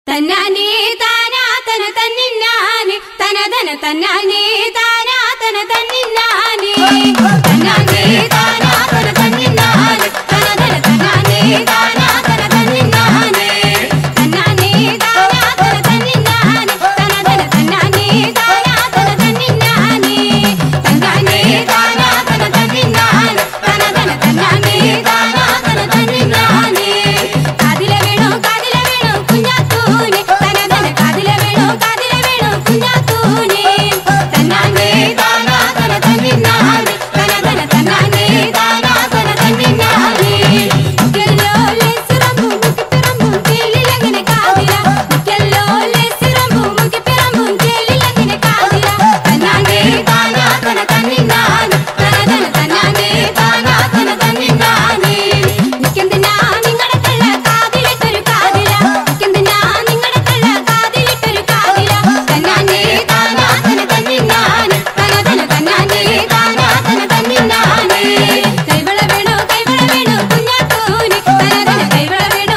തന്നാനേ താനാ തന തന്നിന്നാനെ തനതന തന്നാനേ താനാ തന തന്നിന്നാനെ തന്നാനേ താനാ തന തന്നിന്നാനെ തനതന തന്നാനേ താനാ തന തന്നിന്നാനെ തന്നാനേ താനാ തന തന്നിന്നാനെ തനതന തന്നാനേ താനാ തന തന്നിന്നാനെ തന്നാനേ താനാ തന തന്നിന്നാനെ തനതന തന്നാനേ താനാ തന തന്നിന്നാനെ കാതില വേണോ കുഞ്ഞാത്തൂനെ തനതന കാതില വേണോ കുഞ്ഞാത്തൂനെ തന്നാനേ താനാ തന തന്നിന്നാനെ തനതന തന്നാനേ താനാ തന തന്നിന്നാനെ മുക്കല്ലോ ലെസിറമ്പു മുക്കിപ്പിറമ്പു ജയിലിലങ്ങനെ കാതില മുക്കല്ലോ ലെസിറമ്പു മുക്കിപ്പിറമ്പു ജയിലിലങ്ങനെ കാതില തന്നാനേ താനാ തന തന്നിന്നാനെ തനതന തന്നാനേ താനാ തന തന്നിന്നാനെ നിക്കെന്തിനാ നിങ്ങളുടെ കള്ള കാതിലിട്ടൊരു കാതില നിക്കെന്തിനാ നിങ്ങളുടെ കള്ള കാതിലിട്ടൊരു കാതില തന്നാനേ താനാ തന തന്നിന്നാനെ തനതന തന്നാനേ താനാ തന തന്നിന്നാനെ കൈവള വേണോ കുഞ്ഞാത്തൂനെ തനതന കൈവള വേണോ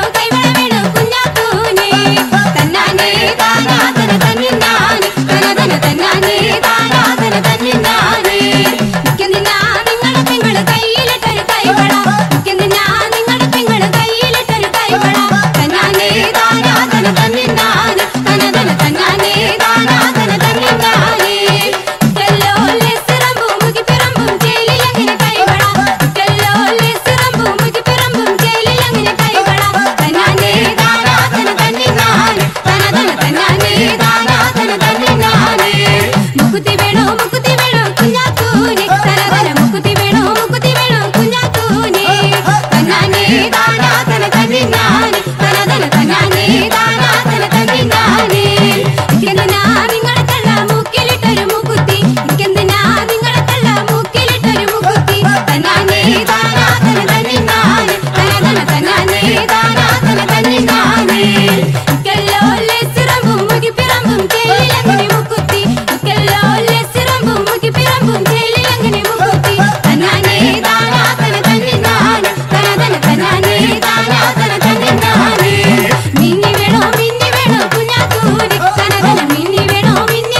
കുഞ്ഞാത്തൂനെ തന്നാനേ താനാ തന തന്നിന്നാനെ തനതന തന്നാനേ താനാ തന തന്നിന്നാനെ നിക്കെന്തിനാ നിങ്ങളുടെ പെങ്ങള് കയ്യിലിട്ടൊരു കൈവള നിക്കെന്തിനാ നിങ്ങളുടെ പെങ്ങള് കയ്യിലിട്ടൊരു കൈവള തന്നാനേ താനാ തന തന്നിന്നാനെ തനതന തന്നാനേ താനാ തന തന്നിന്നാനെ മുക്കല്ലോ ലെസിറമ്പു മുക്കിപ്പിറമ്പും ജയിലിലങ്ങനെ കൈവള മുക്കല്ലോ ലെസിറമ്പു മുക്കിപ്പിറമ്പും ജയിലിലങ്ങനെ കൈവള തന്നാനേ താനാ തന തന്നിന്നാനെ തനതന തന്നാനേ താനാ തന തന്നിന്നാനെ മുക്കുത്തി വേണോ കുഞ്ഞാത്തൂനെ തനതന മുക്കുത്തി വേണോ കുഞ്ഞാത്തൂനെ തന്നാനേ താനാ തന തന്നിന്നാനെ തനതന തന്നാനേ താനാ തന തന്നിന്നാനെ നിക്കെന്തിനാ നിങ്ങളുടെ കള്ള മൂക്കിലിട്ടൊരു മൂക്കുത്തി നിക്കെന്തിനാ നിങ്ങളുടെ കള്ള മൂക്കിലിട്ടൊരു മൂക്കുത്തി തന്നാനേ താനാ തന തന്നിന്നാനെ തനതന തന്നാനേ താനാ തന തന്നിന്നാനെ മുക്കല്ലോ ലെസിറമ്പും മുക്കിപ്പിറമ്പും ജയിലിലങ്ങനെ മൂക്കുത്തി മുക്കല്ലോ ലെസിറമ്പും മുക്കിപ്പിറമ്പും ജയിലിലങ്ങനെ മൂക്കുത്തി തന്നാനേ താനാ തന തന്നിന്നാനെ തനതന തന്നാനേ താനാ തന തന്നിന്നാനെ മിന്നി വേണോ കുഞ്ഞാത്തൂനെ തനതന മിന്നി വേണോ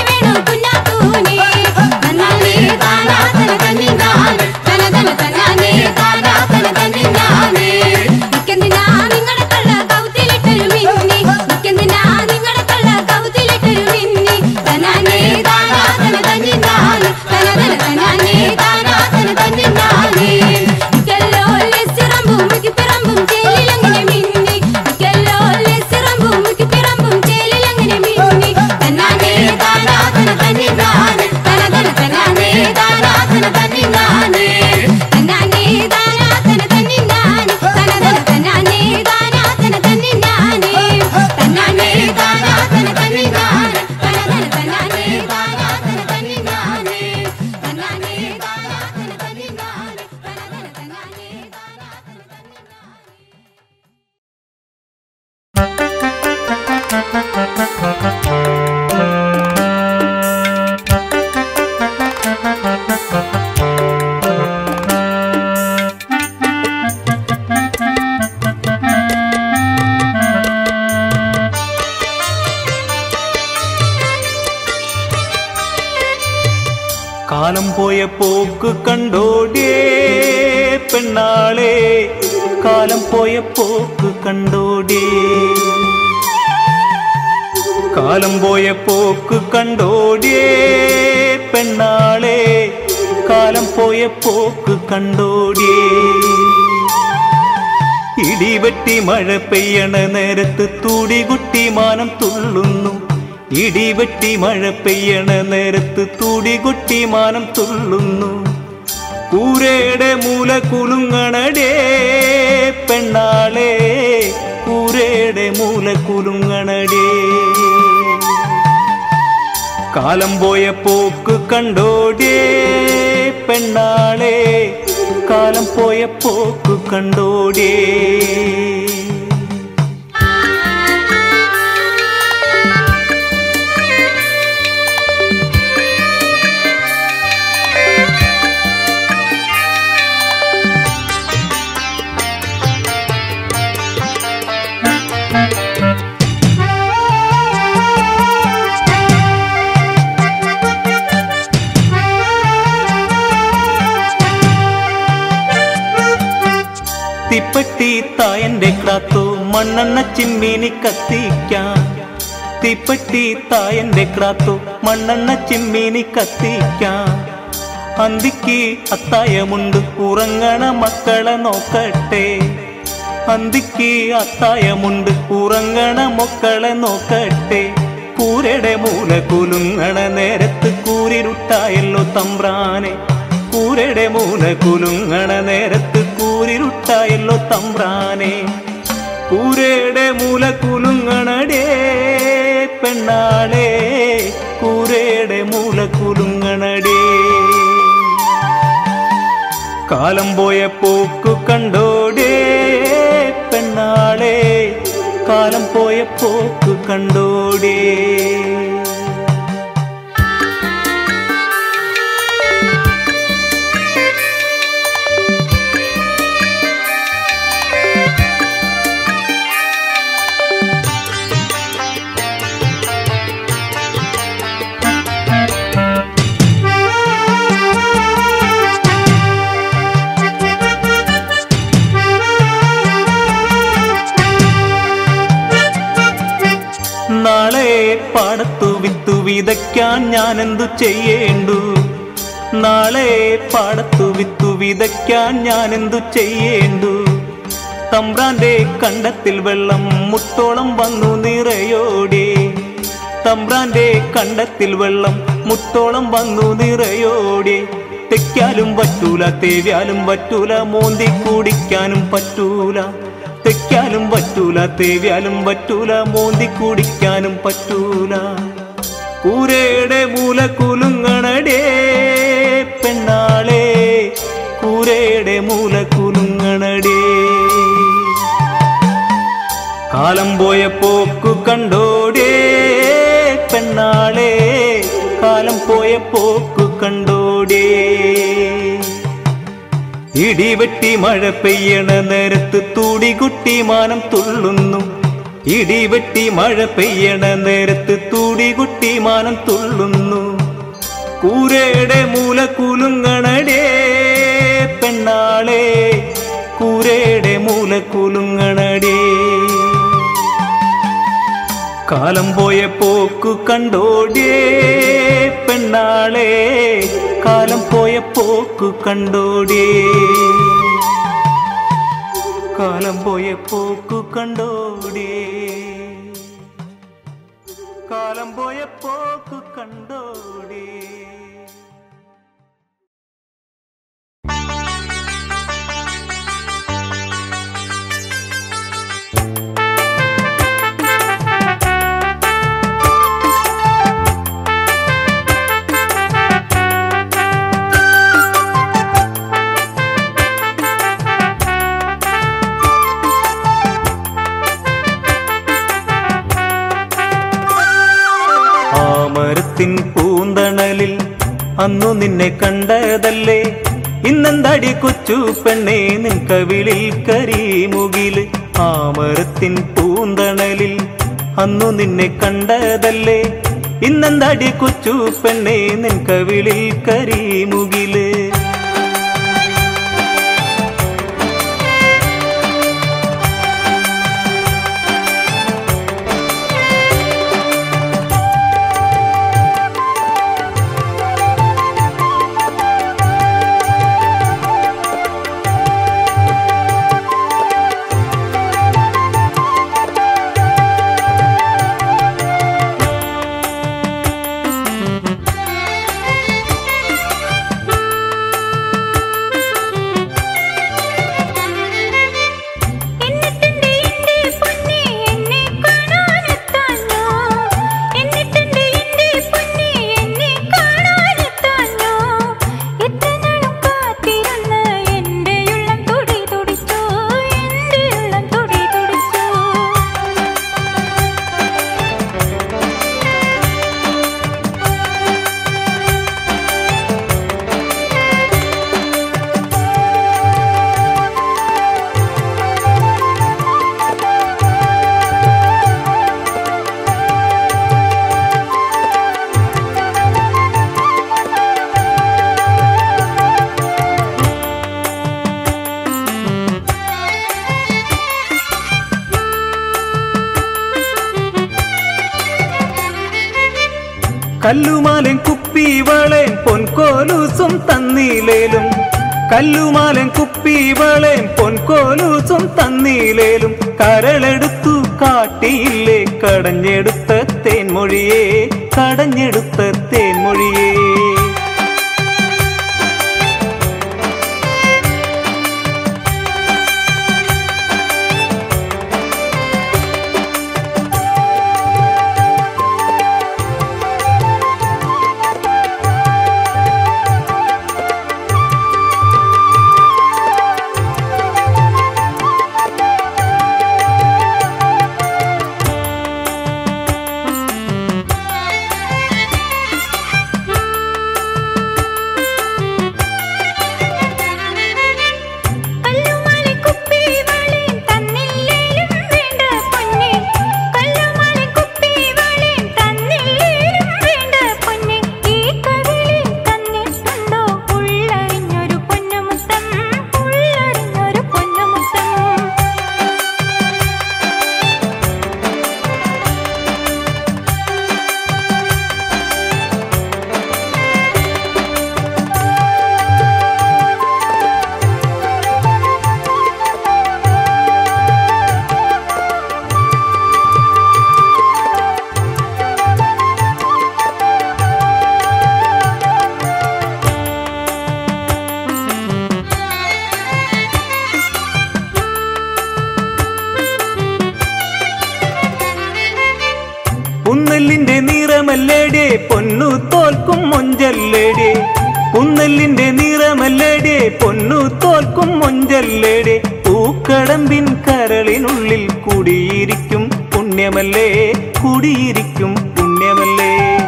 കുഞ്ഞാത്തൂനെ തന്നാനേ താനാ തന തന്നിന്നാനെ തനതന തന്നാനേ താനാ തന തന്നിന്നാനെ നിക്കെന്തിനാ നിങ്ങളുടെ കള്ള കൗത്തിലിട്ടൊരു മിന്നി നിക്കെന്തിനാ നിങ്ങളുടെ കള്ള കൗത്തിലിട്ടൊരു മിന്നി തന്നാനേ താനാ തന തന്നിന്നാനെ തനതന തന്നാനേ താനാ തന തന്നിന്നാനെ മുക്കല്ലോ ലെസിറമ്പു മുക്കിപ്പിറമ്പും ജയിലിലങ്ങനെ മിന്നി മുക്കല്ലോ ലെസിറമ്പു മുക്കിപ്പിറമ്പും ജയിലിലങ്ങനെ മിന്നി തന്നാനേ താനാ തന തന്നിന്നാനെ തനതന തന്നാനേ താനാ തന തന്നിന്നാനെ തന്നാനേ താനാ തന തന്നിന്നാനെ തനതന തന്നാനേ താനാ തന തന്നിന്നാനെ തന്നാനേ താനാ തന തന്നിന്നാനെ തനതന തന്നാനേ താനാ തന തന്നിന്നാനെ തന്നാനേ താനാ തന തന്നിന്നാനെ തനതന തന്നാനേ താനാ തന കാലം പോയ പോക്ക് കണ്ടോടിയേ പെണ്ണാളെ കാലം പോയ പോക്ക് കണ്ടോടിയേ കാലം പോയ പോക്ക് കണ്ടോടിയേ പെണ്ണാളെ കാലം പോയ പോക്ക് കണ്ടോടിയേ ഇടിവെട്ടി മഴ പെയ്യണ നേരത്ത് തൂടികുട്ടി മാനം തുള്ളുന്നു ഇടിവെട്ടി മഴ പെയ്യണ നേരത്ത് തൂടികുട്ടി മാനം തുള്ളുന്നു കൂരയുടെ മൂല കുലുങ്ങണടേ പെണ്ണാളെ കൂരയുടെ മൂല കുലുങ്ങണടേ കാലം പോയ പോക്ക് കണ്ടോടേ പെണ്ണാളെ കാലം പോയ പോക്ക് കണ്ടോടേ മണ്ണെണ്ണ ചിമ്മിനി കത്തിക്കാൻ. തീപ്പെട്ടി തായന്റെ ക്രാത്തു മണ്ണെണ്ണ ചിമ്മിനി കത്തിക്കാൻ. അന്തിക്ക് അത്തായമുണ്ട് ഉറങ്ങണ മക്കളെ നോക്കട്ടെ. അന്തിക്ക് അത്തായമുണ്ട് ഉറങ്ങണ മക്കളെ നോക്കട്ടെ. കൂരയുടെ മൂല കുലുങ്ങണ നേരത്ത് കൂരിരുട്ടായല്ലോ തമ്പ്രാനെ. കൂരയുടെ മൂല കുലുങ്ങണ നേരത്ത് കൂരിരുട്ടായല്ലോ തമ്പ്രാനെ. കൂരയുടെ മൂല കുലുങ്ങണടേ പെണ്ണാളെ. കൂരയുടെ മൂല കുലുങ്ങണടേ. കാലം പോയ പോക്കു കണ്ടോടേ പെണ്ണാളെ. കാലം പോയ പോക്കു കണ്ടോടേ. നാളെ പാടത്തു വിത്തു വിതയ്ക്കാൻ ഞാനെന്തു ചെയ്യേണ്ടു. നാളെ പാടത്തു വിത്തു വിതയ്ക്കാൻ ഞാനെന്തു ചെയ്യേണ്ടു. തമ്പ്രാന്റെ കണ്ടത്തിൽ വെള്ളം മുട്ടോളം വന്നു നിറയോടെ. തമ്പ്രാന്റെ കണ്ടത്തിൽ വെള്ളം മുട്ടോളം വന്നു നിറയോടെ. തെക്കാലും പറ്റൂല തേവ്യാലും പറ്റൂല മോന്തി കുടിക്കാനും പറ്റൂല. തെക്കാലും പറ്റൂല തേവ്യാലും പറ്റൂല മോന്തി കുടിക്കാനും പറ്റൂല. കൂരയുടെ മൂല കുലുങ്ങണടേ പെണ്ണാളെ. കൂരയുടെ മൂല കുലുങ്ങണടേ. കാലം പോയ പോക്കു കണ്ടോടേ പെണ്ണാളെ. കാലം പോയ പോക്കു കണ്ടോടേ. ഇടിവെട്ടി മഴ പെയ്യണ നേരത്ത് തൂടികുട്ടി മാനം തുള്ളുന്നു. ഇടിവെട്ടി മഴ പെയ്യണ നേരത്ത് തൂടികുട്ടി മാനം തുള്ളുന്നു. കൂരയുടെ മൂല കുലുങ്ങണടേ പെണ്ണാളെ. കൂരയുടെ മൂല കുലുങ്ങണടേ. കാലം പോയ പോക്കു കണ്ടോടേ പെണ്ണാളെ. കാലം പോയ പോക്കു കണ്ടോടേ. കാലം പോയ പോക്കു കണ്ടോടേ. കാലം പോയ പോക്കു കണ്ടോടേ. മരത്തിൻ പൂന്തണലിൽ അന്നു നിന്നെ കണ്ടതല്ലേ. ഇന്നെന്താടി കൊച്ചു പെണ്ണേ നിൻ കവിളിൽ കരിമുകില്. ആ മരത്തിൻ പൂന്തണലിൽ അന്നു നിന്നെ കണ്ടതല്ലേ. ഇന്നെന്താടി കൊച്ചു പെണ്ണേ നിൻ കവിളിൽ കരിമുകില്. കല്ലുമാലൻ കുപ്പി വളേൻ പൊൻകോലൂസും തന്നീലേലും കല്ലുമാലൻ കുപ്പി വളേൻ പൊൻകോലൂസും തന്നീലേലും കരളെടുത്തു കാട്ടിയില്ലേ കടഞ്ഞെടുത്ത തേൻമൊഴിയേ കടഞ്ഞെടുത്ത തേൻമൊഴിയേ പുന്നല്ലിന്റെ നിറമല്ലേടേ പൊന്നു തോൽക്കും മൊഞ്ചല്ലേടേ പുന്നല്ലിന്റെ നിറമല്ലേടേ പൊന്നു തോൽക്കും മൊഞ്ചല്ലേടേ പൂക്കടമ്പിൻ കരളിനുള്ളിൽ കുടിയിരിക്കും പുണ്യമല്ലേ കുടിയിരിക്കും പുണ്യമല്ലേ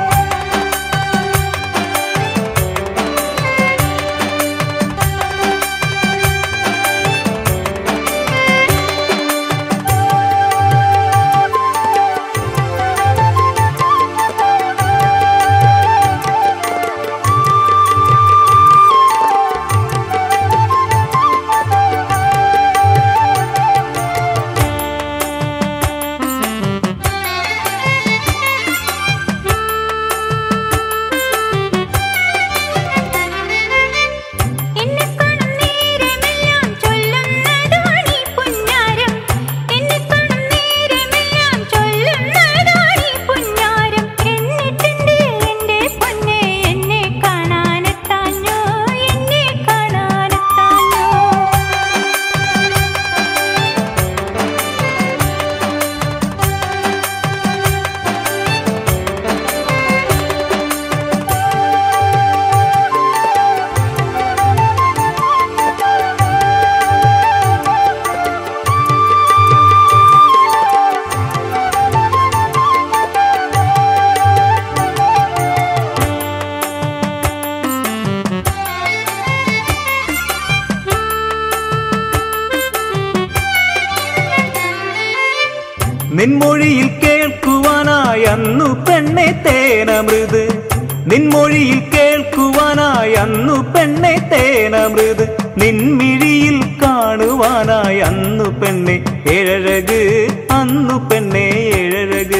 നിൻമൊഴിയിൽ കേൾക്കുവാനായി അന്നു പെണ്ണെ തേനമൃത് നിൻമൊഴിയിൽ കേൾക്കുവാനായി അന്നു പെണ്ണെ തേനമൃത് നിൻമിഴിയിൽ കാണുവാനായി അന്നു പെണ്ണെ ഏഴഴക് അന്നു പെണ്ണെ ഏഴഴക്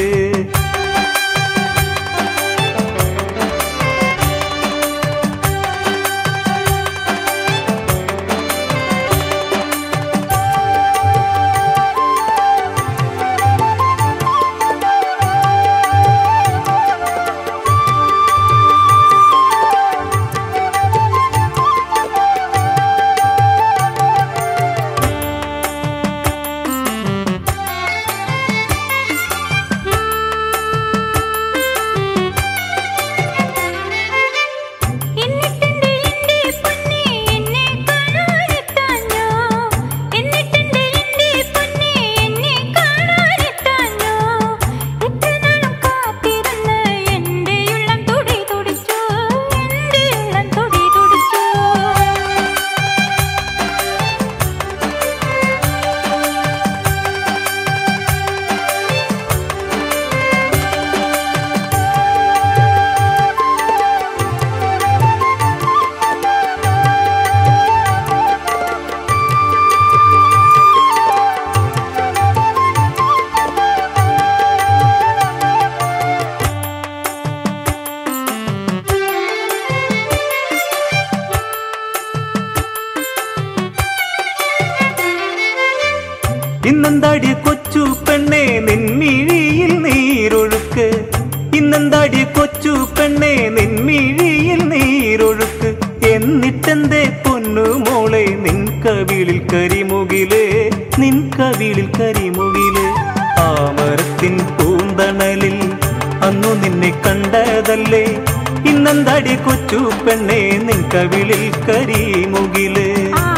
ഇന്നെന്താടി കൊച്ചു പെണ്ണെ നിൻമിഴിയിൽ നീരൊഴുക്ക് എന്നിട്ടെന്തേ പൊന്നു മോളെ നിൻ കവിളിൽ കരിമുകില് നിൻ കവിളിൽ കരിമുകില് ആ മരത്തിൻ പൂന്തണലിൽ അന്നു നിന്നെ കണ്ടതല്ലേ ഇന്നെന്താടി കൊച്ചു പെണ്ണെ നിൻ കവിളിൽ കരിമുകില്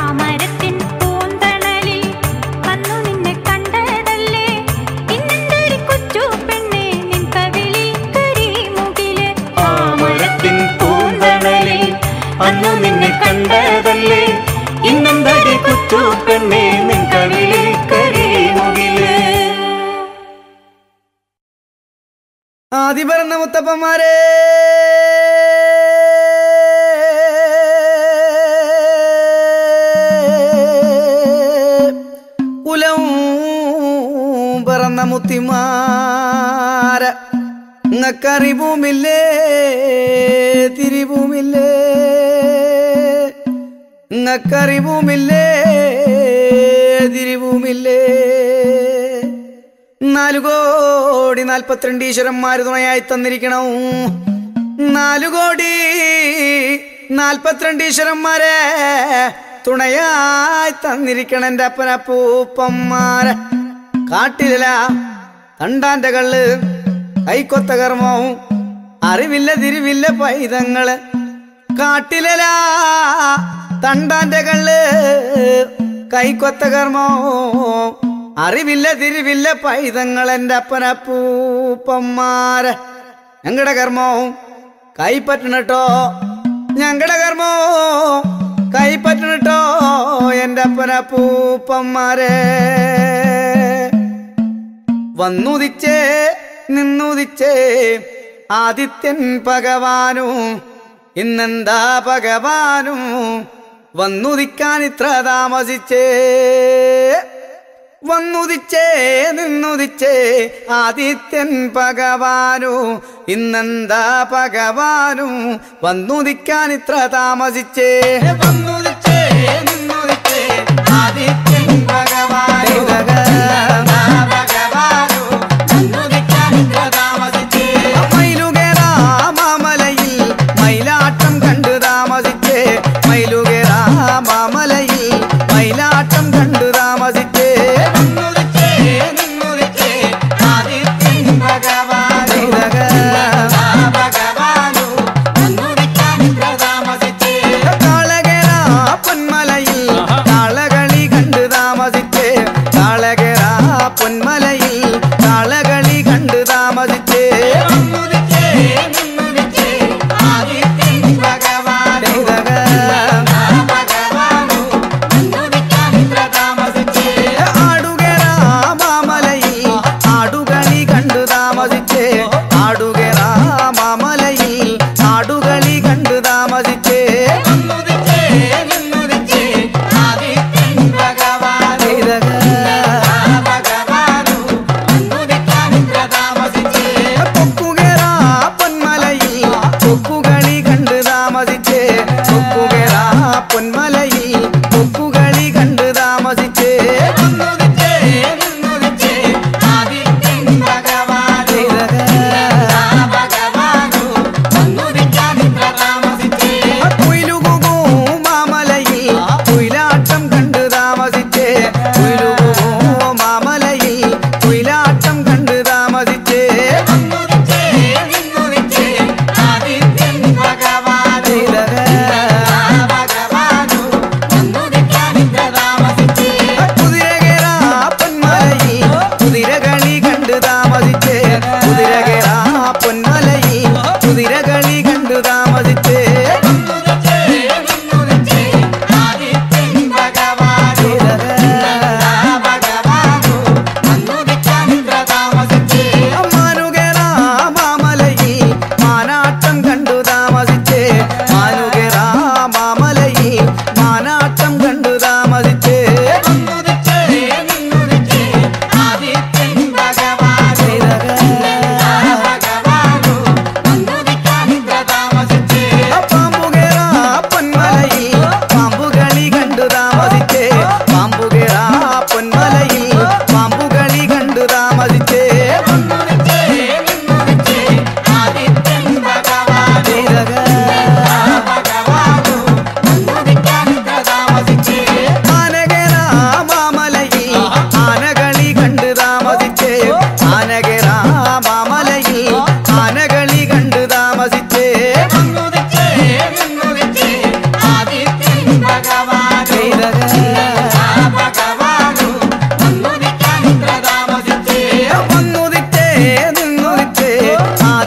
അന്നു നിന്നെ കണ്ടതല്ലേ ഇന്നെന്താടി കൊച്ചു പെണ്ണെ നിൻ കവിളിൽ കരിമുകില്. ആദി പറഞ്ഞ മുത്തപ്പന്മാരെ കുലവും പറന്ന മുത്തിമാര ഇങ്ങക്കറിവുമില്ലേ തിരിവുമില്ലേ ഇങ്ങക്കറിവുമില്ലേ തിരിവുമില്ലേ 4,42 ഈശ്വരന്മാര് തുണയായി തന്നിരിക്കണം 4,42 ഈശ്വരന്മാരെ തുണയായി തന്നിരിക്കണം എൻ്റെ അപ്പനപ്പൂപ്പന്മാരെ കാട്ടില തണ്ടാന്റെ കള്ള് കൈക്കൊത്ത കർമ്മവും അറിവില്ല തിരിവില്ല പൈതങ്ങള് കാട്ടില തണ്ടാന്റെ കള്ള് കൈക്കൊത്ത കർമ്മവും അറിവില്ല തിരിവില്ല പൈതങ്ങൾ എൻ്റെ അപ്പനപ്പൂപ്പന്മാരെ ഞങ്ങളുടെ കർമ്മവും കൈപ്പറ്റണട്ടോ ഞങ്ങളുടെ കർമ്മവും കൈപ്പറ്റണട്ടോ എൻ്റെ അപ്പനപ്പൂപ്പന്മാരെ വന്നുദിച്ചേ നിന്നുദിച്ചേ ആദിത്യൻ ഭഗവാനും ഇന്നെന്താ ഭഗവാനും വന്നുദിക്കാൻ ഇത്ര താമസിച്ചേ വന്നുദിച്ചേ നിന്നുദിച്ചേ ആദിത്യൻ ഭഗവാനു ഇന്നെന്താ ഭഗവാനും വന്നുദിക്കാൻ ഇത്ര താമസിച്ചേ വന്നുദിച്ചേ നിന്നുദിച്ചേ ആദിത്യൻ ഭഗവാനു ഭഗവാനു വന്നുദിക്കാൻ ഇത്ര താമസിച്ചേ മയിലുകേറാ മാമലയിൽ മയിലാട്ടം കണ്ടു താമസിച്ചേ മയിലുകേറാ മാമലയിൽ മയിലാട്ടം കണ്ടു താമസിച്ചേ പൊന്മലയിൽ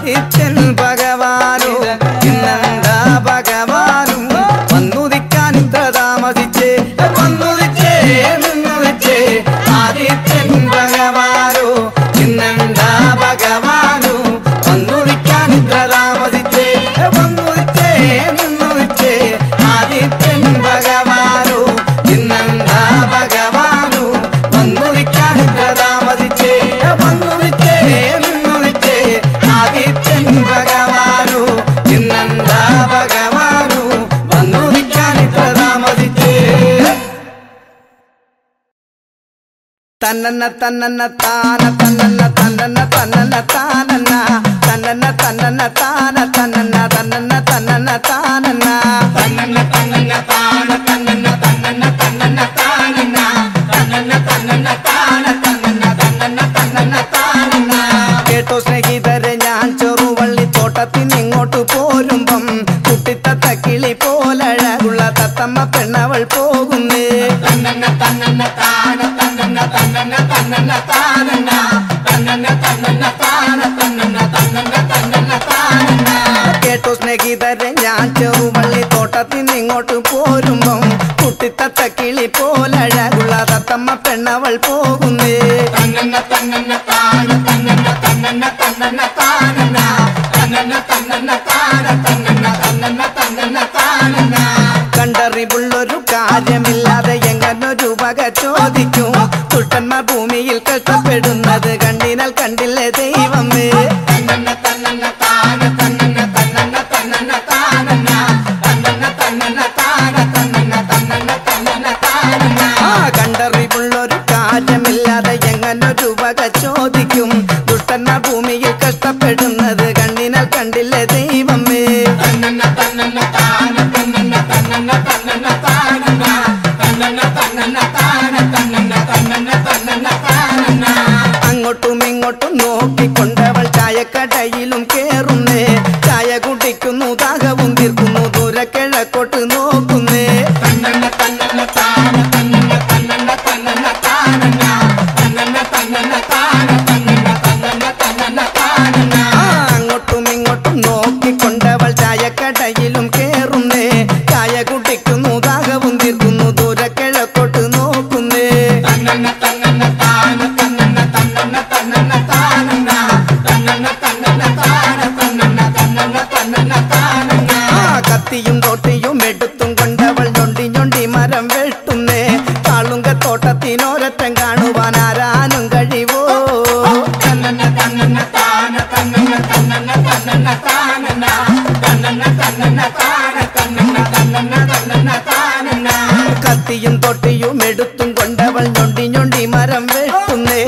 ആദിത്യൻ ഭഗവാനോ ഇന്നെന്താ ഭഗവാനും വന്നുദിക്കാൻ ഇത്ര താമസിച്ചേ വന്നുദിച്ചേ നിന്നുദിച്ചേ ആദിത്യൻ ഭഗവാനോ ഇന്നെന്താ ഭഗവാനോ വന്നുദിക്കാൻ ഇത്ര താമസിച്ചേ വന്നുദിച്ചേ നിന്നുദിച്ചേ ആദിത്യൻ ഭഗവാനോ ഇന്നെന്താ ഭഗവാനോ വന്നുദിക്കാൻ ഇത്ര താമസിച്ചേ വന്നുദിച്ചേ നിന്നുദിച്ചേ ആദിത്യൻ ഭഗവാനോ ഇന്നെന്താ ഭഗവാനോ വന്നുദിക്കാൻ ഇത്ര താമസിച്ചേ തന്നന്ന തന്നന്ന താന തന്നന്ന തന്നന്ന തന്നന്ന താനന്ന തന്നന്ന തന്നന്ന താന തന്നന്ന തന്നന്ന തന്നന്ന താനന്ന തന്നന്ന തന്നന്ന താന തന്നന്ന തന്നന്ന തന്നന്ന താനന്ന തന്നന്ന തന്നന്ന താന തന്നന്ന തന്നന്ന തന്നന്ന താനന്ന കേട്ടോ സ്നേഹിതരെ ഞാൻ ചെറുവള്ളി തോട്ടത്തിന് ഇങ്ങോട്ട് പോരുമ്പം കുട്ടിത്തത്ത കിളി പോലഴകുള്ള തത്തമ്മ പെണ്ണവൾ പോകുന്നേ തന്നന്ന തന്നന്ന താന തന്നന്ന തന്നന്ന തന്നന്ന താനന്ന തന്നന്ന തന്നന്ന താന തന്നന്ന തന്നന്ന തന്നന്ന താനന്ന കേട്ടോ സ്നേഹിതരെ ഞാൻ ചെറുവള്ളി തോട്ടത്തിന് ഇങ്ങോട്ട് പോരുമ്പം കുട്ടിത്തത്ത കിളി പോലഴകുള്ള തത്തമ്മ പെണ്ണവൾ പോകുന്നേ തന്നന്ന തന്നന്ന താന തന്നന്ന തന്നന്ന തന്നന്ന താനന്ന തന്നന്ന തന്നന്ന താന തന്നന്ന തന്നന്ന തന്നന്ന താനന്ന കണ്ടറിവുള്ളൊരു കാര്യമില്ലാതെ എങ്ങനൊരു വക ചോദിക്കും ദുഷ്ടന്മാർ ഭൂമിയിൽ കഷ്ടപ്പെടുന്നത് കണ്ടിനാൽ കണ്ടില്ലേ ദൈവമേ തന്നന്ന തന്നന്ന താന തന്നന്ന തന്നന്ന തന്നന്ന താനന്ന തന്നന്ന തന്നന്ന താന തന്നന്ന തന്നന്ന തന്നന്ന താനന്ന കണ്ടറിവുള്ളൊരു കാര്യമില്ലാതെ എങ്ങനൊരു വക ചോദിക്കും ദുഷ്ടന്മാർ ഭൂമിയിൽ കഷ്ടപ്പെടുന്നത് കണ്ടിനാൽ കണ്ടില്ലേ ദൈവമേ തന്നന്ന തന്നന്ന താന തന്നന്ന തന്നന്ന തന്നന്ന താനന്ന തന്നന്ന തന്നന്ന താന തന്നന്ന തന്നന്ന തന്നന്ന താനന്ന അങ്ങോട്ടും ഇങ്ങോട്ടും നോക്കിക്കൊണ്ടവൾ ചായക്കടയിലും കേറുന്നേ ചായ കുടിക്കുന്നു ദാഹവും തീർക്കുന്നു ദൂരെ കിഴക്കോട്ട് നോക്കുന്നേ തന്നന്ന തന്നന്ന താന തന്നന്ന തന്നന്ന തന്നന്ന താനന്ന തന്നന്ന തന്നന്ന താന തന്നന്ന തന്നന്ന തന്നന്ന താനന്ന അങ്ങോട്ടും ഇങ്ങോട്ടും നോക്കിക്കൊണ്ടവൾ ചായക്കടയിലും കേറുന്നേ ചായ കുടിക്കുന്നു ദാഹവും തീർക്കുന്നു ദൂരെ കിഴക്കോട്ട് നോക്കുന്നേ തന്നന്ന തന്നന്ന താന തന്നന്ന തന്നന്ന തന്നന്ന താനന്ന തന്നന്ന തന്നന്ന താന തന്നന്ന തന്നന്ന തന്നന്ന താനന്ന കത്തിയും തോട്ടിയും എടുത്തും കൊണ്ടവൾ ഞൊണ്ടി ഞൊണ്ടി മരം വെട്ടുന്നേ കാളുങ്കത്തോട്ടത്തിനോരറ്റം കാണുവാൻ ആരാനും കഴിവോ തന്നന്ന തന്നന്ന താന തന്നന്ന തന്നന്ന തന്നന്ന താനന്ന തന്നന്ന തന്നന്ന താന തന്നന്ന തന്നന്ന തന്നന്ന താനന്ന കത്തിയും തൊട്ടിയും എടുത്തും കൊണ്ടവൾ ഞൊണ്ടി ഞൊണ്ടി മരം വെട്ടുന്നേ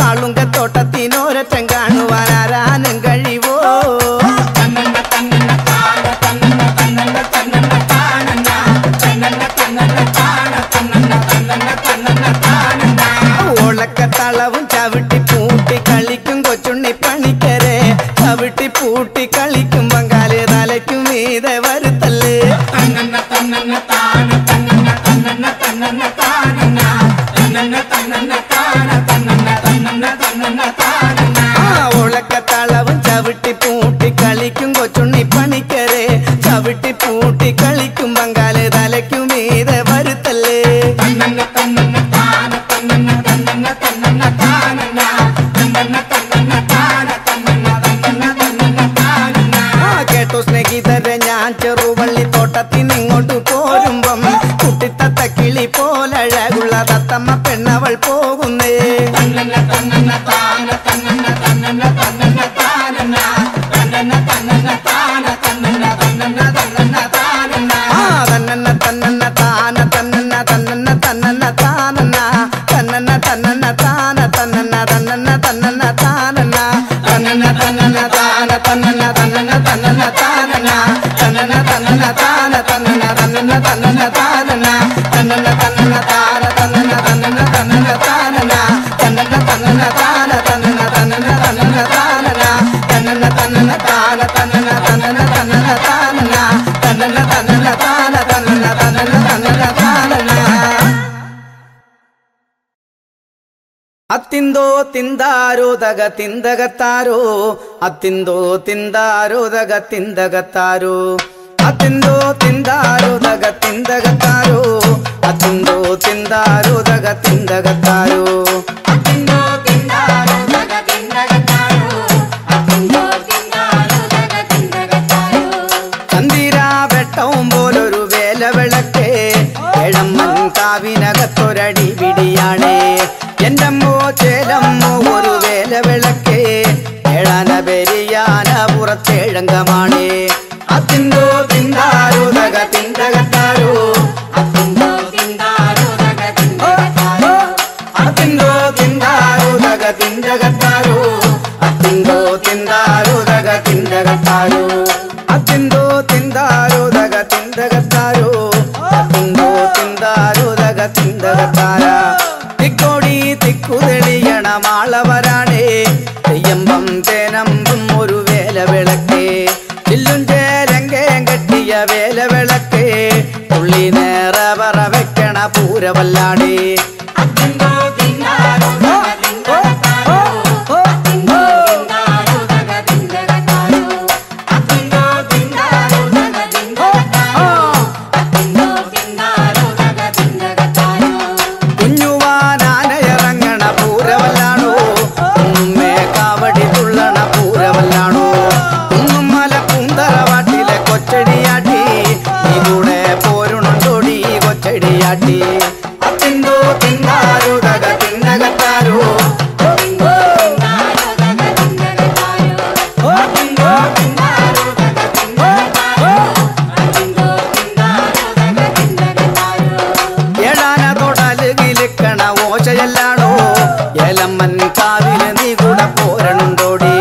കാളുങ്കത്തോട്ടത്തിനോരറ്റം കാണുവാൻ ആരാനും കഴിവോ തന്നന്ന തന്നന്ന താന തന്നന്ന തന്നന്ന തന്നന്ന താനന്ന തന്നന്ന തന്നന്ന താന തന്നന്ന തന്നന്ന തന്നന്ന താനന്ന ഓളക്കത്തളവും ചവിട്ടി പൂട്ടി കളിക്കും കൊച്ചുണ്ണി പണിക്കരെ ചവിട്ടി പൂട്ടി കളിക്കും ബംഗാളി തലയ്ക്കും മീതെ വരുത്തല്ലേ തന്നന്ന തന്നന്ന താന തന്നന്ന തന്നന്ന തന്നന്ന താനന്ന തന്നന്ന തന്നന്ന താന തന്നന്ന തന്നന്ന തന്നന്ന താനന്ന ഓളക്കത്തളവും ചവിട്ടി പൂട്ടി കളിക്കും കൊച്ചുണ്ണി പണിക്കരെ ചവിട്ടി പൂട്ടി കളിക്കും ബംഗാളി തലയ്ക്കും മീതെ വരുത്തല്ലേ തന്നന്ന തന്നന്ന താന തന്നന്ന തന്നന്ന തന്നന്ന താനന്ന തന്നന്ന തന്നന്ന താന തന്നന്ന തന്നന്ന തന്നന്ന താനന്ന കേട്ടോ സ്നേഹിതരെ ഞാൻ ചെറുവള്ളി തോട്ടത്തിന് ഇങ്ങോട്ട് പോരുമ്പം കുട്ടിത്തത്ത കിളി പോലഴകുള്ള തത്തമ്മ പെണ്ണവൾ പോകുന്നേ തന്നന്ന തന്നന്ന താന തന്നന്ന തന്നന്ന തന്നന്ന താനന്ന തന്നന്ന തന്നന്ന താന തന്നന്ന തന്നന്ന തന്നന്ന താനന്ന തന്നന്ന തന്നന്ന താന തന്നന്ന തന്നന്ന തന്നന്ന താനന്ന തന്നന്ന തന്നന്ന താന തന്നന്ന തന്നന്ന തന്നന്ന താനന്ന തന്നന്ന തന്നന്ന താന തന്നന്ന തന്നന്ന തന്നന്ന താനന്ന തന്നന്ന തന്നന്ന താന തന്നന്ന തന്നന്ന തന്നന്ന താനന്ന തന്നന്ന തന്നന്ന താന തന്നന്ന തന്നന്ന തന്നന്ന താനന്ന തന്നന്ന തന്നന്ന താന തന്നന്ന തന്നന്ന തന്നന്ന താനന്ന തന്നന്ന തന്നന്ന താന തന്നന്ന തന്നന്ന തന്നന്ന താനന്ന തന്നന്ന തന്നന്ന താന തന്നന്ന തന്നന്ന തന്നന്ന താനന്ന അത്തിന്തോ തിന്താരോ തക തിന്തകത്താരോ അത്തിന്തോ തിന്താരോ തക തിന്തകത്താരോ അത്തിന്തോ തിന്താരോ തക തിന്തകത്താരോ അത്തിന്തോ തിന്താരോ തക തിന്തകത്താരോ അത്തിന്തോ തിന്താരോ തക തിന്തകത്താരോ അത്തിന്തോ തിന്താരോ തക തിന്തകത്താരോ ചന്ദിരാ വെട്ടവും പോലൊരു വേലവിളക്കേ എഴമ്മൻ കാവിനകത്തൊരടി പിടിയാണേ എന്റമ്മോ ചേലമ്മോ ഒരു വേലവിളക്കേ ഏഴാന പെരിയാന പുറത്തേഴങ്കമാണേ അത്തിന്തോ തിന്താരോ തക തിന്തകത്താരോ അത്തിന്തോ തിന്താരോ തക തിന്തകത്താരോ അത്തിന്തോ തിന്താരോ തക തിന്തകത്താരോ അത്തിന്തോ തിന്താരോ തക തിന്തകത്താരോ അത്തിന്തോ തിന്താരോ തക തിന്തകത്താരോ അത്തിന്തോ തിന്താരോ തക തിന്തകത്താര തിക്കോടി തിക്കുതെളിയണ മാളവരാണേ തെയ്യമ്പം തേനമ്പും ഒരു വേലവിളക്കേ ചില്ലും ചേരങ്കേം കെട്ടിയ വേലവിളക്കേ തുള്ളി നേറ പറ വെക്കണ പൂരവല്ലാടേ അത്തിന്തോ തിന്താരോ തക തിന്തകത്താരോ അത്തിന്തോ തിന്താരോ തക തിന്തകത്താരോ അത്തിന്തോ തിന്താരോ തക തിന്തകത്താരോ അത്തിന്തോ തിന്താരോ തക തിന്തകത്താരോ കുഞ്ഞുവാനാനയിറങ്ങണ പൂരവല്ലാണോ ഉമ്മേ കാവടി തുള്ളണ പൂരവല്ലാണോ കുന്നും മല പൂന്തറവാട്ടിലെ കൊച്ചടിയാട്ടി നീ കൂടെ പോരുണുണ്ടോടി കൊച്ചടിയാട്ടി അത്തിന്തോ തിന്താരോ തക തിന്തകത്താരോ അത്തിന്തോ തിന്താരോ തക തിന്തകത്താരോ അത്തിന്തോ തിന്താരോ തക തിന്തകത്താരോ അത്തിന്തോ തിന്താരോ തക തിന്തകത്താരോ ഏഴാന തൊടല് കിലിക്കണ ഓശയല്ലാണോ ഏലമ്മൻ കാവില് നീ കൂടെ പോരണുണ്ടോടി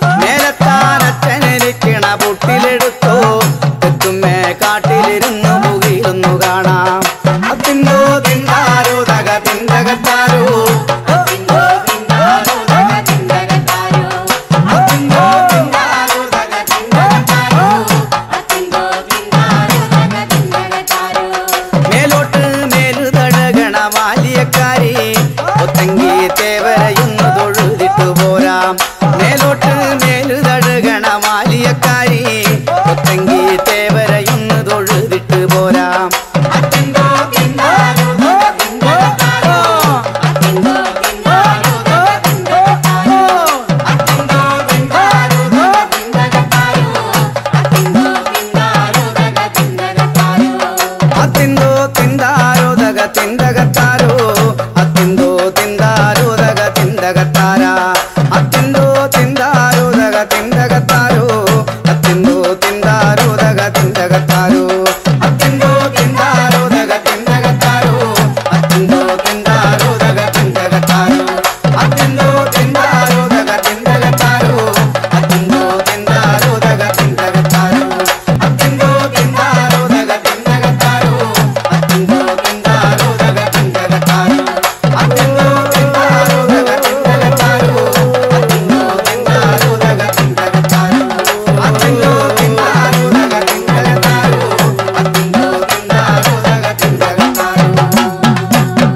മേലത്താനച്ചനിരിക്കണ പുട്ടിലെടുത്തോ തെത്തുമ്മേ കാട്ടിലിരുന്നു പുകിലൊന്നു കാണാം അത്തിന്തോ തിന്താരോ തക തിന്തകത്താരോ അത്തിന്തോ തിന്താരോ തക തിന്തകത്താരോ അത്തിന്തോ തിന്താരോ തക തിന്തകത്താരോ അത്തിന്തോ തിന്താരോ തക തിന്തകത്താരോ മേലോട്ട് മേലുതഴകണ മാലിയക്കാരി ഒത്തങ്കി തേവരയുന്നു തൊഴുതിട്ടു പോരാം മേലോട്ട് മേലുതഴകണ മാലിയക്കാരി ഒത്തങ്കി തേവരയുന്നു തൊഴുതിട്ടു പോരാം അത്തിന്തോ തിന്താരോ തക തിന്തകത്താരോ അത്തിന്തോ തിന്താരോ തക തിന്തകത്താരോ അത്തിന്തോ തിന്താരോ തക തിന്തകത്താരോ അത്തിന്തോ തിന്താരോ തക തിന്തകത്താരോ അത്തിന്തോ തിന്താരോ തക തിന്തകത്താരോ അത്തിന്തോ തിന്താരോ തക തിന്തകത്താര അത്തിന്തോ തിന്താരോ തക തിന്തകത്താരോ അത്തിന്തോ തിന്താരോ തക തിന്തകത്താരോ അത്തിന്തോ തിന്താരോ തക തിന്തകത്താരോ അത്തിന്തോ തിന്താരോ തക തിന്തകത്താരോ അത്തിന്തോ തിന്താരോ തക തിന്തകത്താരോ അത്തിന്തോ തിന്താരോ തക തിന്തകത്താരോ അത്തിന്തോ തിന്താരോ തക തിന്തകത്താരോ അത്തിന്തോ തിന്താരോ തക തിന്തകത്താരോ അത്തിന്തോ തിന്താരോ തക തിന്തകത്താരോ അത്തിന്തോ തിന്താരോ തക തിന്തകത്താരോ അത്തിന്തോ തിന്താരോ തക തിന്തകത്താരോ അത്തിന്തോ തിന്താരോ തക തിന്തകത്താരോ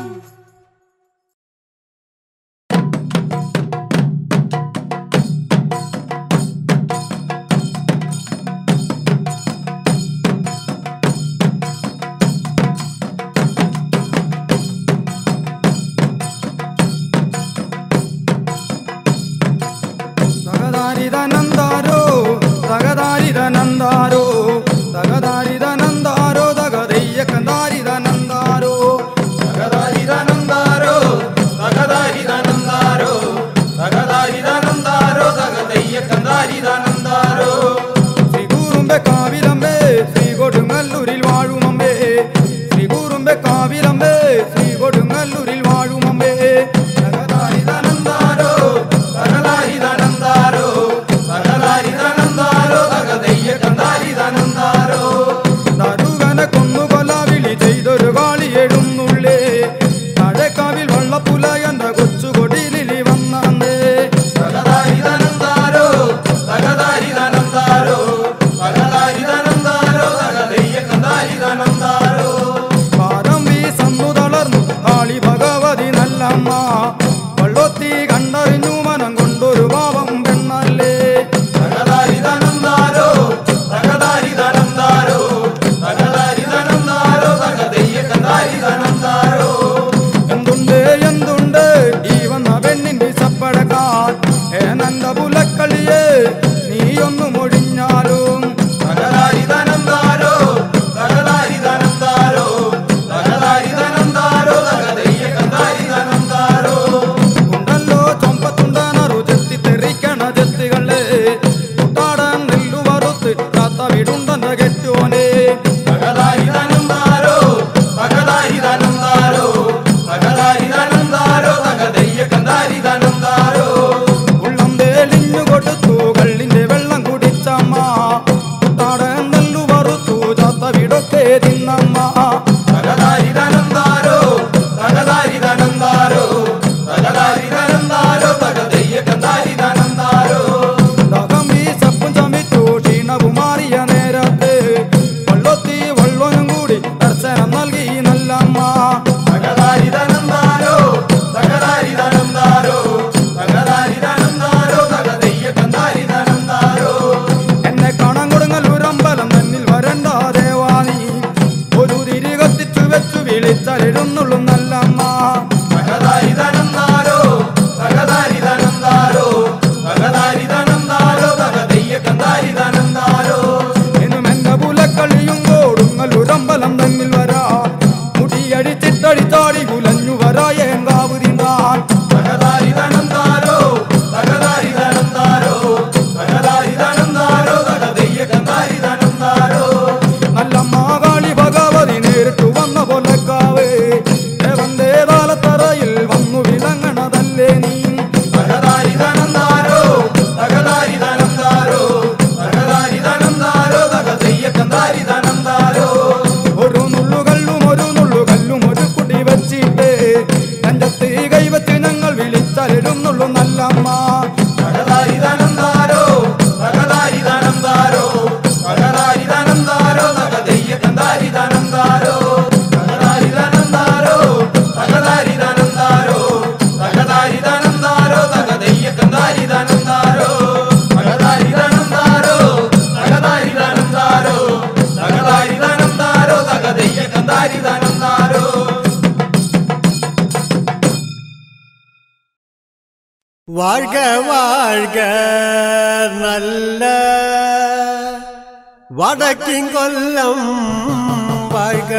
തകതാരിതനന്ദാരോ തകതാരിതനന്ദാരോ തകതാരിതനന്ദാരോ തകതയ്യക്കന്താരിതനന്ദാരോ തകതാരിതനന്ദാരോ തകതാരിതനന്ദാരോ തകതാരിതനന്ദാരോ തകതയ്യക്കന്താരിതനന്ദാരോ ശ്രീകൂറുമ്പെ കാവിലമ്പേ ശ്രീ കൊടുങ്ങല്ലൂരിൽ വാഴുമമ്പേ ശ്രീകൂറുമ്പെ കാവിലമ്പേ ശ്രീ കൊടുങ്ങല്ലൂരിൽ വാഴുമമ്പേ തകതാരിതനന്ദാരോ തകതാരിതനന്ദാരോ തകതാരിതനന്ദാരോ തകതയ്യക്കന്താരിതനന്ദാരോ നടുകനെ കൊന്നുകൊല വിളി ചെയ്തൊരു കാളി എഴുന്നുള്ളേ നടക്കാവിൽ വള്ളപ്പുല എന്ന കൊച്ചുകൊടിലിലി വന്നേ തകതാരിതനന്ദാരോ തകതാ പുലക്കളിയെ നീയൊന്നു മൊഴിഞ്ഞാലും തകതാരിതനന്താരോ തകതാരിതനന്താരോ തകതാരിതനന്താരോ തകതയ്യകതാരിതനന്താരോ ഉണ്ടല്ലോ ചൊമ്പത്തുണ്ടനറു ചെത്തി തെറിക്കണ ചെത്തികളെ കുട്ടാടൻ നെല്ലു വറുത്ത് കാത്ത വിടുണ്ടെന്ന കെട്ടോനെ തകതാരിതനന്താരോ തകതാരിതനന്താരോ തകതാരിതനന്താരോ തകതയ്യകതാരിതനന്താരോ ഉള്ളം തേലിഞ്ഞു കൊടുത്തു കള്ളിന്റെ വെള്ളം കുടിച്ചമ്മ കുട്ടാടൻ നെല്ലു വറുത്തു ചാത്ത വിടൊക്കെ തിന്നമ്മ തകതാരിതനന്താരോ തകതാരിതനന്താരോ തകതാരിതനന്താരോ തകതയ്യകതാരിതനന്താരോ ദാഹം വീശപ്പും ചമിച്ചു ക്ഷീണവും മാറിയ നേരത്ത് വള്ളത്തി വള്ളനും കൂടി ദർശനം നൽകി നല്ലമ്മ തകതാരിതനന്താരോ തകതാരിതനന്താരോ തകതാരിതനന്താരോ തകതയ്യകതാരിതനന്താരോ എന്നെ കാണാൻ കൊടുങ്ങല്ലൂരമ്പലം തന്നിൽ വരണ്ട ദേവാനി ഒരു തിരി കത്തിച്ചു വെച്ചു വിളിച്ചരുന്നുള്ളൂ നല്ലമ്മ തകതാരിതനന്താരോ തകതാരിതനന്താരോ തകതാരിതനന്താരോ തകതയ്യകതാരിതനന്താരോ എന്നും എന്നെ പുലക്കളിയും കൊടുങ്ങല്ലൂരമ്പലം തന്നിൽ വരാ മുടിയടിച്ചിട്ടടിച്ചാടി കുലഞ്ഞു വരാ ഏങ്കാവ് തിന്നാൻ തകതാരിതനന്താരോ തകതാരിതനന്താരോ തകതാരിതനന്താരോ തകതയ്യകതാരിതനന്താരോ നല്ലമ്മ കാളി ഭഗവതി നേരിട്ടു വന്ന പൊലക്കാവേ ദേവന്റെ താലത്തറയിൽ വന്നു വിളങ്ങണതല്ലേ നീ തകതാരിതനന്താരോ തകതാരിതനന്താരോ തകതാരിതനന്താരോ തകതയ്യകതാരിതനന്താരോ ഒരു നുള്ളുകല്ലും ഒരു കുടി വെച്ചിട്ട് നെഞ്ചത്ത് കൈവച്ച് ഞങ്ങൾ വിളിച്ചരുന്നുള്ളൂ നല്ലമ്മ തകതാരിതനന്താരോ തകതാരിതനന്താരോ തകതാരിതനന്താരോ തകതയ്യകതാരിതനന്താരോ തകതാരിതനന്താരോ തകതാരിതനന്താരോ തകതാരിതനന്താരോ തകതയ്യകതാരിതനന്താരോ തകതാരിതനന്താരോ തകതാരിതനന്താരോ തകതാരിതനന്താരോ തകതയ്യകതാരിതനന്താരോ வாழ்க வாழ்க நல்ல വടക്കിൻകൊല്ലം வாழ்க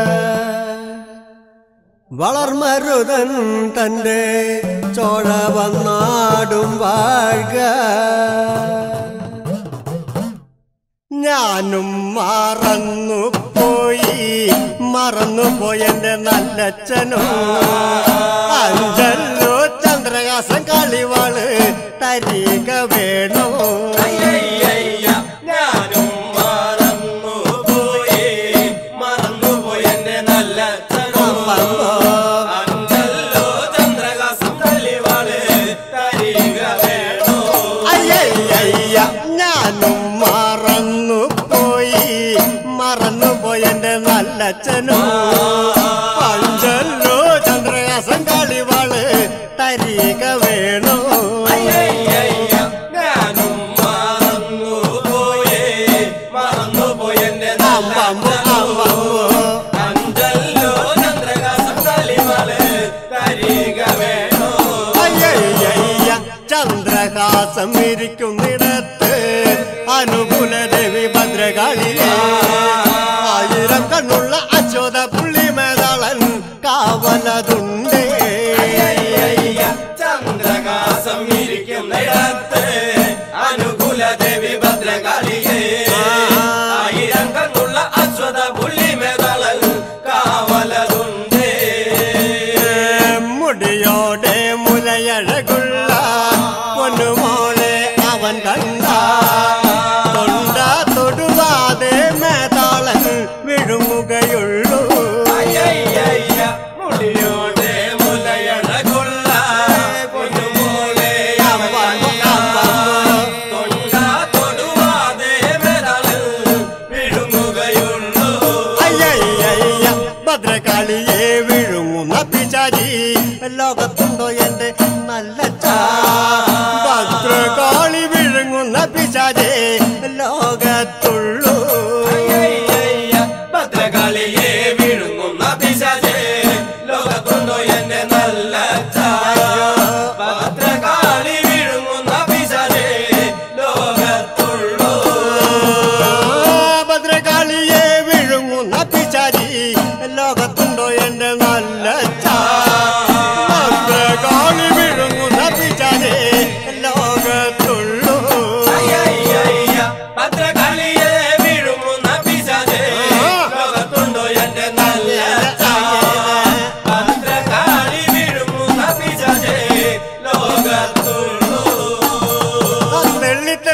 വളർമരുതൻ തൻ്റെ ചോഴ വന്നാടും வாழ்க ഞാനും മറന്നുപോയെന്റെ നല്ലച്ഛനും അഞ്ചല്ലോ ചന്ദ്രഹാസം കളിവാള് തരിക വേണോ ഞാനും മറന്നുപോയെന്റെ നല്ലച്ഛനും അഞ്ചല്ലോ ചന്ദ്രഹാസം കളിവാള് തരിക വേണോ അയ്യയ്യ ഞാനും മറന്നുപോയെന്റെ നല്ലച്ഛനും അഞ്ചല്ലോ ചന്ദ്രഹാസം കളിവാള് തരിക വേണോ ഞാനും മറന്നുപോയെന്റെ അഞ്ചല്ലോ ചന്ദ്രഹാസം കളിവാള് തരിക വേണോ അയ്യയ്യ ചന്ദ്രഹാസം ഇരിക്കുന്നിടത്ത് അനുകൂല ദേവി ഭദ്രകാളിയെ ആയിരം കണ്ണുള്ള അച്യുത പുള്ളിമേതാളൻ കാവലതുണ്ടേ ചന്ദ്രഹാസം ഇരിക്കുന്നിടത്ത് അനുകൂല ദേവി ഭദ്രകാളിയെ ആയിരം കണ്ണുള്ള അശ്വത പുള്ളിമേതാളൻ കാവലതുണ്ടേ മുടിയോടെ മുലയഴകുള്ള പൊന്നുമോളെ അവൻ കണ്ട തൊണ്ട തൊടുവാതെ മേതാളൻ വിഴുങ്ങുകയുള്ളൂ മുടിയോടെ മുലയഴകുള്ള പൊന്നുമോളെ അവൻ കണ്ട തൊണ്ട തൊടുവാതെ മേതാളൻ വിഴുങ്ങുകയുള്ളൂ അയ്യയ്യ ഭദ്രകാളിയെ വിഴുങ്ങുന്ന പിശാചി ലോകത്തുണ്ടോ എന്റെ നല്ലച്ഛ ഭദ്രകാളി വിഴുങ്ങുന്ന പിശാചേ ലോകത്തുള്ളൂ ഭദ്രകാളിയെ വിഴുങ്ങുന്ന പിശാചേ ലോകത്തുണ്ടോ എന്റെ നല്ലച്ഛ ഭദ്രകാളി വിഴുങ്ങുന്ന പിശാചേ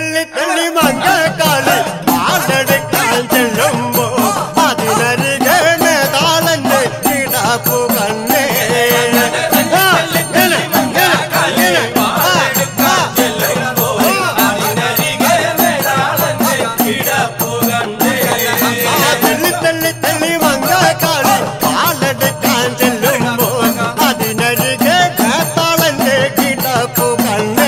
തള്ളി തള്ളി മംഗളക്കാളി ആളെടുക്കാൻ ചെല്ലുമ്പോ അതിനരികെ മേതാളന്റെ കിടാപ്പു കണ്ണേ തള്ളി തള്ളി മംഗളക്കാളി ആളെടുക്കാൻ ചെല്ലുമ്പോ അതിനരികെ മേതാളന്റെ കിടാപ്പു കണ്ണേ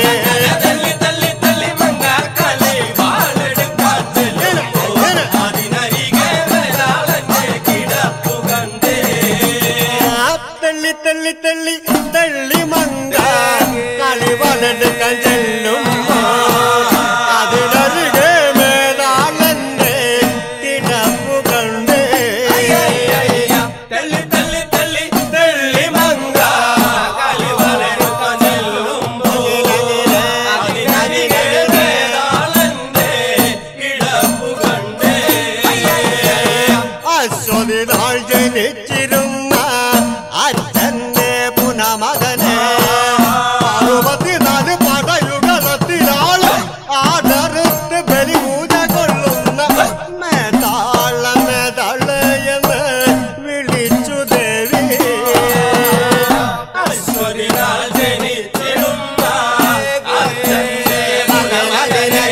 തള്ളി തള്ളി തള്ളി മങ്ക കളി വളരെടുക്കാൻ ചെല്ലുമ്പോ അതിനരികെ മേലാളന്റെ കിടപ്പു കണ്ടേ തള്ളി തള്ളി തള്ളി തള്ളി മങ്ക കളി വളരെടുക്കാൻ ചെല്ലുമ്പോ അതിനരികെ മേലാളന്റെ കിടപ്പു കണ്ടേ അശ്വതിനാൾ ജനിച്ചിരുന്ന അച്ഛന്റെ പുനമകനെ 64 പടയുഗത്തിലാള് ആടറുത്ത് ബലിപൂജ കൊള്ളുന്ന മേതാള മേതാള എന്ന് വിളിച്ചു ദേവി അശ്വതിനാൾ ജനിച്ചിരുന്ന അച്ഛന്റെ പുനമകനെ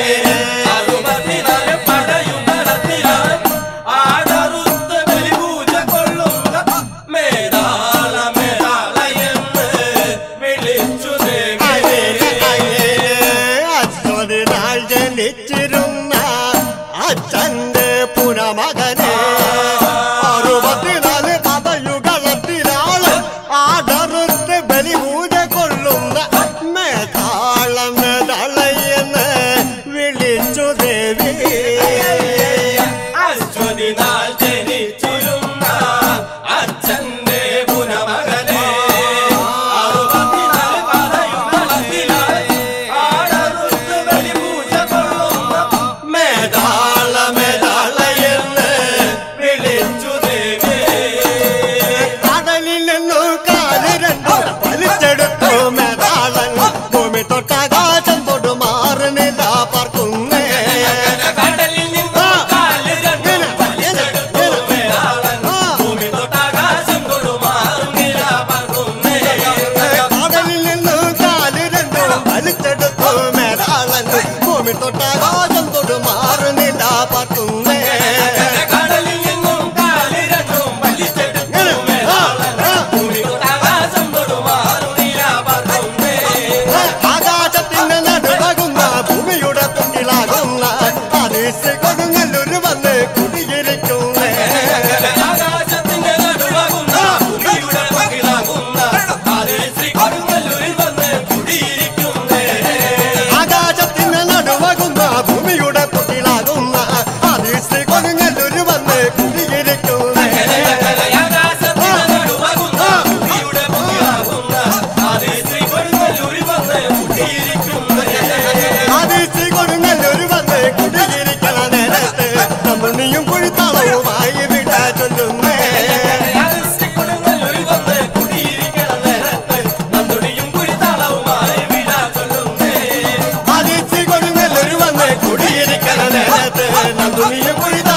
64 പടയുഗത്തിലാള് ആടറുത്ത് ബലിപൂജ കൊള്ളുന്ന മേതാള മേതാള എന്ന് വിളിച്ചു ദേവി അശ്വതിനാൾ ജനിച്ചിരുന്ന അച്ഛന്റെ പുനമകനെ 64 പദയുഗത്തിലാള് ആടറുത്ത് ബലിപൂജ കൊള്ളുന്ന മേതാള മേതാള എന്ന് വിളിച്ചു ദേവി അശ്വതിനാൾ ജനിച്ചിരുന്ന അച്ഛന്റെ പുനമകനെ 64 പദയുഗത്തിലാള് ആടറുത്ത് ബലിപൂജ കൊള്ളുന്ന മേതാള മേതാള എന്ന് വിളിച്ചു ദേവി കടലിൽ നിന്നു കാല് രണ്ടും വലിച്ചെടുത്തു മേതാളൻ ഭൂമി തൊട്ടാകാശം തൊടുമാറുന്നില്ല പറക്കുന്നേ കടലിൽ നിന്നു കാല് രണ്ടും വലിച്ചെടുത്തു മേതാളൻ ഭൂമി തൊട്ടാകാശം തൊടുമാറുന്നില്ല പറക്കുന്നേ കടലിൽ നിന്നു കാല് രണ്ടും വലിച്ചെടുത്തു മേതാളൻ ഭൂമി തൊട്ടാകാശം തൊടുമാറുന്നില്ല പറക്കുന്നേ കടലിൽ നിന്നും കാല് രണ്ടും വലിച്ചെടുത്തു മേതാളൻ ഭൂമി തൊട്ടാകാശം തൊടുമാറുന്നില്ല പറക്കുന്നേ ആകാശത്തിന്റെ നടുവകുന്ന ഭൂമിയുടെ തുണ്ടിലാകുന്ന ആദേശ കൊടുങ്ങല്ലൂർ വന്ന് കുടിയിരിക്കുന്നേ ആകാശത്തിന്റെ നടുവകുന്ന ഭൂമിയുടെ തുണ്ടിലാകുന്ന ആദേശ കൊടുങ്ങല്ലൂരിൽ വന്ന് കുടിയിരിക്കുന്നേ ആകാശത്തിന്റെ നടുവകുന്ന ഭൂമിയുടെ തുണ്ടിലാകുന്ന ആദേശ കൊടുങ്ങല്ലൂർ വന്ന് കുടിയിരിക്കുന്നേ ആകാശത്തിന്റെ നടുവകുന്ന ഭൂമിയുടെ തുണ്ടിലാകുന്ന ആദേശ കൊടുങ്ങല്ലൂരിൽ വന്ന് കുടിയിരിക്കുന്നേ ആദേശ കൊടുങ്ങല്ലൂർ വന്ന് കുടിയിരിക്കണ നേരത്ത് നമ്മണിയും കുഴിത്താളവുമായി വിട ചൊല്ലുന്നേ ആദേശ കൊടുങ്ങല്ലൂരിൽ വന്ന് കുടിയിരിക്കണ നേരത്ത് നമ്മണിയും കുഴിത്താളവുമായി വിട ചൊല്ലുന്നേ ആദേശ കൊടുങ്ങല്ലൂർ വന്ന് കുടിയിരിക്കണ നേരത്ത് നമ്മണിയും